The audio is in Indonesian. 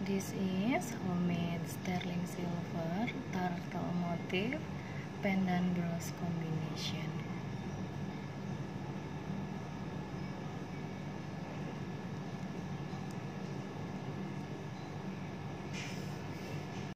This is homemade sterling silver turtle motif pendant bros combination.